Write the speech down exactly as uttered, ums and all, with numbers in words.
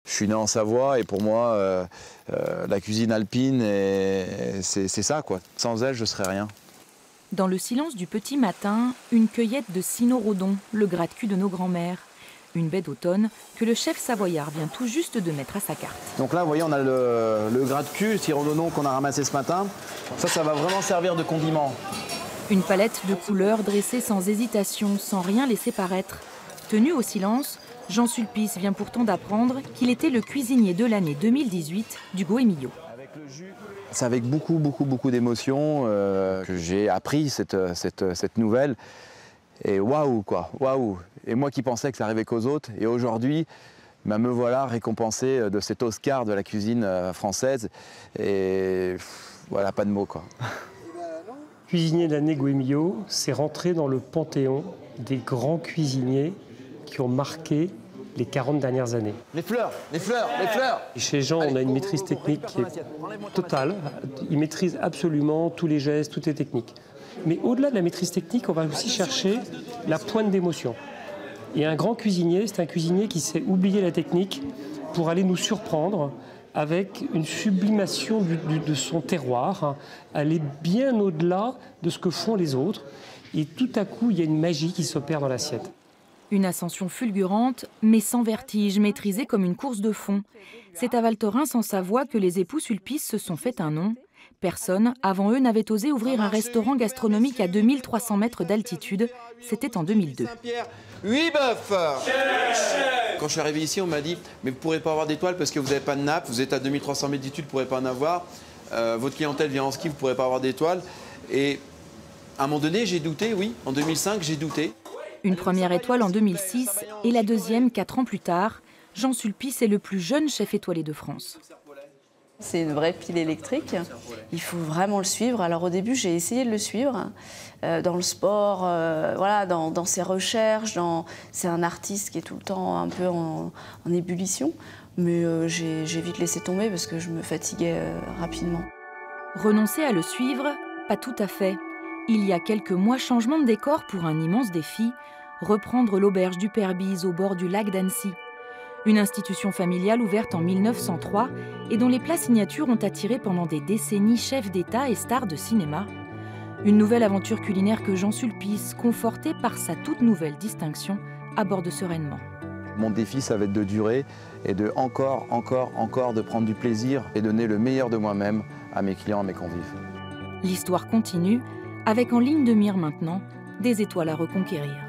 Je suis né en Savoie et pour moi, euh, euh, la cuisine alpine, c'est ça, quoi. Sans elle, je ne serais rien. Dans le silence du petit matin, une cueillette de cynorhodon, le gratte-cul de nos grands-mères. Une baie d'automne que le chef savoyard vient tout juste de mettre à sa carte. Donc là, vous voyez, on a le, le gratte-cul, le cynorhodon qu'on a ramassé ce matin. Ça, ça va vraiment servir de condiment. Une palette de couleurs dressée sans hésitation, sans rien laisser paraître. Tenu au silence, Jean Sulpice vient pourtant d'apprendre qu'il était le cuisinier de l'année deux mille dix-huit du Goemio. C'est avec beaucoup, beaucoup, beaucoup d'émotion euh, que j'ai appris cette, cette, cette nouvelle. Et waouh, quoi, waouh. Et moi qui pensais que ça arrivait qu'aux autres, et aujourd'hui, bah, me voilà récompensé de cet Oscar de la cuisine française. Et pff, voilà, pas de mots, quoi. Cuisinier de l'année Goemio, c'est rentrer dans le panthéon des grands cuisiniers qui ont marqué les quarante dernières années. Les fleurs, les fleurs, les fleurs. Et chez Jean, on a une maîtrise technique qui est totale. Il maîtrise absolument tous les gestes, toutes les techniques. Mais au-delà de la maîtrise technique, on va aussi chercher la pointe d'émotion. Et un grand cuisinier, c'est un cuisinier qui sait oublier la technique pour aller nous surprendre avec une sublimation du, du, de son terroir, hein, aller bien au-delà de ce que font les autres. Et tout à coup, il y a une magie qui s'opère dans l'assiette. Une ascension fulgurante, mais sans vertige, maîtrisée comme une course de fond. C'est à Val Thorens, en Savoie, que les époux Sulpice se sont fait un nom. Personne, avant eux, n'avait osé ouvrir un restaurant gastronomique à deux mille trois cents mètres d'altitude. C'était en deux mille deux. huit bœufs. Quand je suis arrivé ici, on m'a dit « mais vous ne pourrez pas avoir d'étoiles parce que vous n'avez pas de nappe, vous êtes à deux mille trois cents mètres d'altitude, vous ne pourrez pas en avoir, euh, votre clientèle vient en ski, vous ne pourrez pas avoir d'étoiles ». Et à un moment donné, j'ai douté, oui, en deux mille cinq, j'ai douté. Une première étoile en deux mille six et la deuxième quatre ans plus tard. Jean Sulpice est le plus jeune chef étoilé de France. C'est une vraie pile électrique, il faut vraiment le suivre. Alors au début, j'ai essayé de le suivre euh, dans le sport, euh, voilà, dans, dans ses recherches. Dans... C'est un artiste qui est tout le temps un peu en, en ébullition, mais euh, j'ai vite laissé tomber parce que je me fatiguais euh, rapidement. Renoncer à le suivre? Pas tout à fait. Il y a quelques mois, changement de décor pour un immense défi, reprendre l'auberge du Père Bise au bord du lac d'Annecy. Une institution familiale ouverte en mille neuf cent trois et dont les plats signatures ont attiré pendant des décennies chefs d'État et stars de cinéma. Une nouvelle aventure culinaire que Jean Sulpice, conforté par sa toute nouvelle distinction, aborde sereinement. Mon défi, ça va être de durer et de encore, encore, encore de prendre du plaisir et donner le meilleur de moi-même à mes clients, à mes convives. L'histoire continue, avec en ligne de mire maintenant des étoiles à reconquérir.